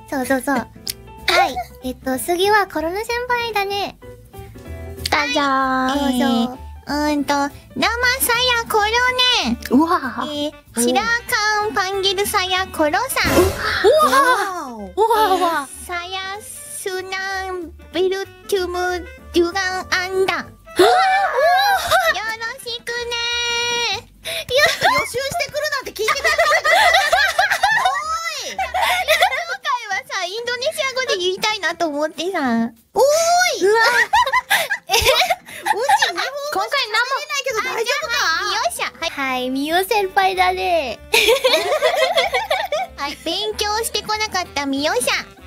そうそうそう。はい。次はコロナ先輩だね。 じゃじゃどうぞ。 生さやコロね。 うわシラカンパンギルさやコロさん。 うわさやスナンベルトゥムデュガンアンダ。よろしくね。 予習してくるなんて聞いてくれた今回はさ、インドネシア語で言いたいなと思ってさ。 おーい。うわうち日本語今回ないけど大丈夫か？ よっしゃ。はい。 はい、みお先輩だね。 はい。勉強してこなかったみよさん。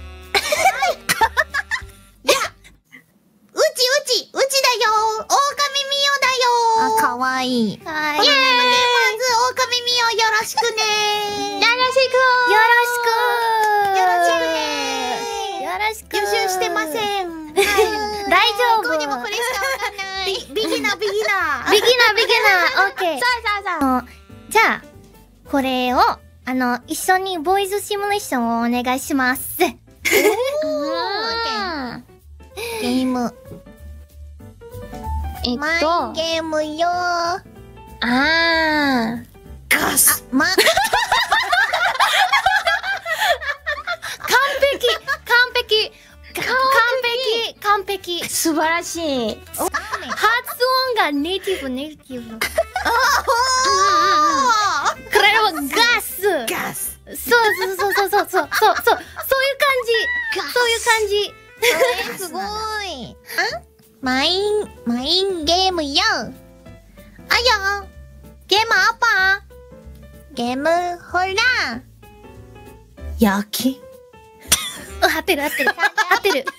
うちだよ。狼みよだよ。 あ、かわいい。 はい。 まずよ狼みよよろしくね。 よろしろしく。 予習してません。 大丈夫。 ここにもこれしかわかんない。 ビギナー。 ビギナー、オッケー。じゃあ、これを、一緒にボイスシミュレーションをお願いします。 ゲーム。マイゲームよー。 ガス。 完璧。 素晴らしい。 発音がネイティブ。これはガス。 ガス。 そういう感じ。 すごい。マインゲームよ。 아야, 게임 아빠. ゲームホラー。 焼き。 合ってる。 フルガシ。 いい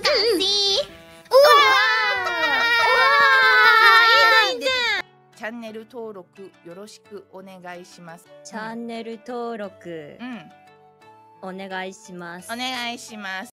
ね。 チャンネル登録よろしくお願いします。 チャンネル登録うん、 お願いします。 お願いします。